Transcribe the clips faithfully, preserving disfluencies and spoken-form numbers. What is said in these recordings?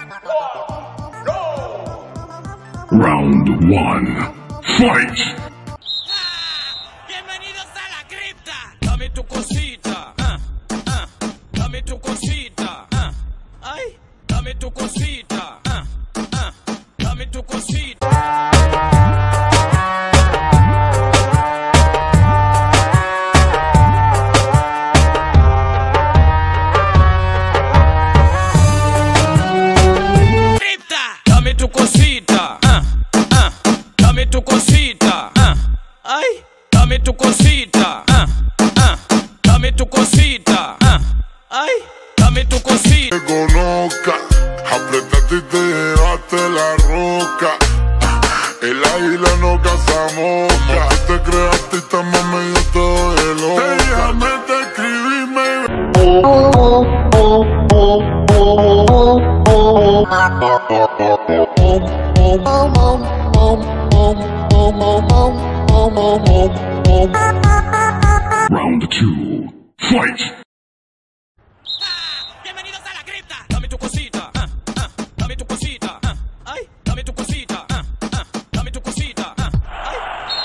Round one, fight! Bienvenidos a la cripta. Dame tu cosita, ah, ah. Dame tu cosita, ah. Ay, dame tu cosita, ah, ah. Dame tu cosita. Cripta, dame tu cosita, ah, ah. Dame tu cosita, ah. Ay, dame tu cosita, ah, ah. Dame tu cosita, ah. Ay, dame tu cosita. Te conozca, apretaste y te llevaste la roca. El águila no caza mosca. Tú te creas artista, mami, yo te doy el ojo. Déjame te escribirme. Round two, fight! Bienvenidos a la cripta. Dame tu cosita, ah, ah. Dame tu cosita, ah. Ay, dame tu cosita, ah, ah. Dame tu cosita, ah. Ay.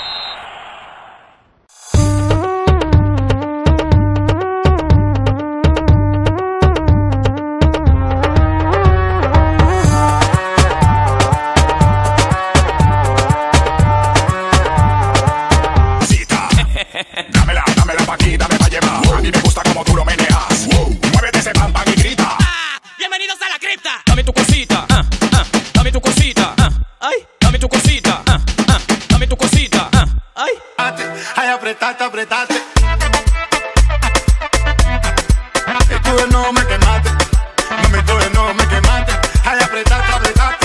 Dámela, dámela pa' aquí, dame pa' llevar. A mí me gusta como tú lo meneas. Muévete ese pam pam y grita. Ah, bienvenidos a la cripta. Dame tu cosita, ah, ah. Dame tu cosita, ah. Ay, dame tu cosita, ah, ah. Dame tu cosita, ah. Ay. Ay, apretate, apretate. Y tú de no me quemaste. Mami, tú de no me quemaste. Ay, apretate, apretate.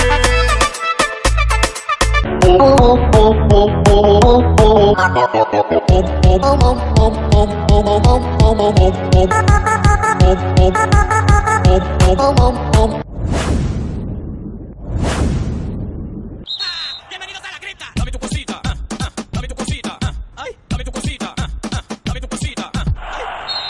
Bienvenidos a la cripta. Dame tu cosita, ah, ah. Dame tu cosita, ah. Ay, dame tu cosita, ah, ah. Dame tu cosita, ah. Ay.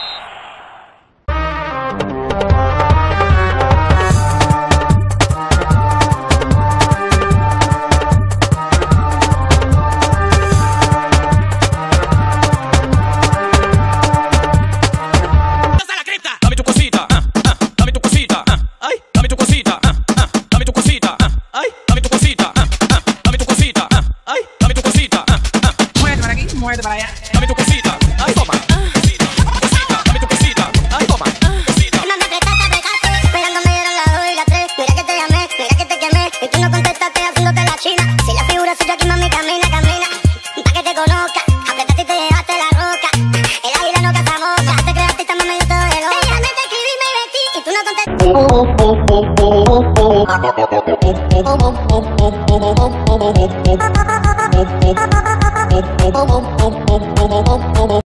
Bienvenidos a la cripta. Dame tu cosita, ah, ah. Dame tu cosita, ah. Ay, dame tu cosita, ah, ah. Dame tu cosita, ah. Ay, dame tu cosita, ah, ah. Dame tu cosita, ah. Ay, dame tu cosita, ah, ah. Muévete para aquí, muévete para allá. Dame tu cosita, ay, toma. Cosita, cosita, dame tu cosita, ay, toma. Cosita. Mami, apretaste, apretaste, esperando me dieron las dos y las tres. Mira que te llamé, mira que te quemé, y tú no contestaste haciéndote la china. Si la figura soy yo aquí, mami, camina, camina, pa' que te conozca. Apretaste y te llevaste la roca. El águila no caza mosca. Te creas artista, mami, yo te doy el ojo. Déjame te escribí, me vestí, y tú no contestaste.